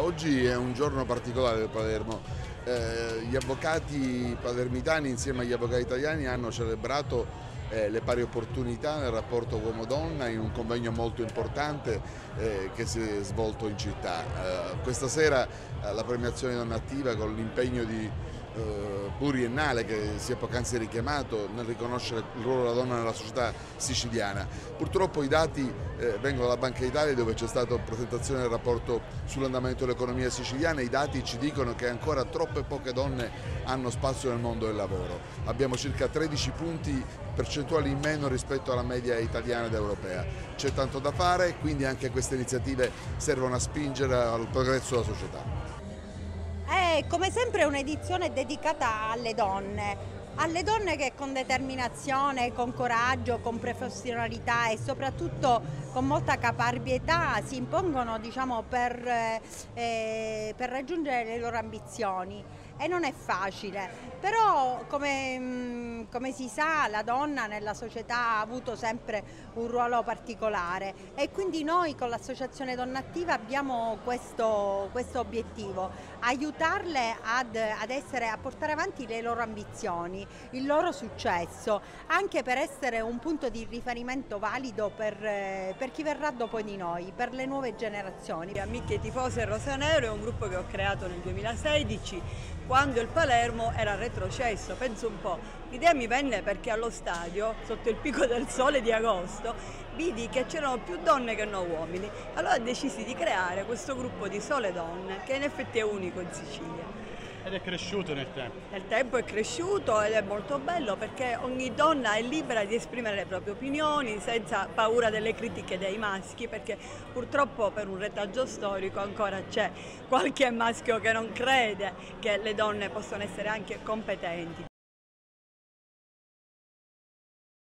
Oggi è un giorno particolare per Palermo. Gli avvocati palermitani insieme agli avvocati italiani hanno celebrato le pari opportunità nel rapporto uomo-donna in un convegno molto importante che si è svolto in città. Questa sera la premiazione Donna Attiva, con l'impegno pluriennale che si è poc'anzi richiamato nel riconoscere il ruolo della donna nella società siciliana. Purtroppo i dati vengono dalla Banca d'Italia, dove c'è stata presentazione del rapporto sull'andamento dell'economia siciliana. I dati ci dicono che ancora troppe poche donne hanno spazio nel mondo del lavoro. Abbiamo circa 13 punti percentuali in meno rispetto alla media italiana ed europea. C'è tanto da fare, quindi anche queste iniziative servono a spingere al progresso della società. È come sempre un'edizione dedicata alle donne che con determinazione, con coraggio, con professionalità e soprattutto con molta caparbietà si impongono, diciamo, per raggiungere le loro ambizioni. E non è facile, però come si sa la donna nella società ha avuto sempre un ruolo particolare e quindi noi con l'Associazione Donna Attiva abbiamo questo obiettivo: aiutarle a portare avanti le loro ambizioni, il loro successo, anche per essere un punto di riferimento valido per chi verrà dopo di noi, per le nuove generazioni. Amiche Tifose Rosanero è un gruppo che ho creato nel 2016, quando il Palermo era retrocesso. Penso un po', l'idea mi venne perché allo stadio, sotto il picco del sole di agosto, vidi che c'erano più donne che non uomini. Allora decisi di creare questo gruppo di sole donne, che in effetti è unico in Sicilia. Ed è cresciuto nel tempo. Nel tempo è cresciuto ed è molto bello perché ogni donna è libera di esprimere le proprie opinioni senza paura delle critiche dei maschi, perché purtroppo per un retaggio storico ancora c'è qualche maschio che non crede che le donne possono essere anche competenti.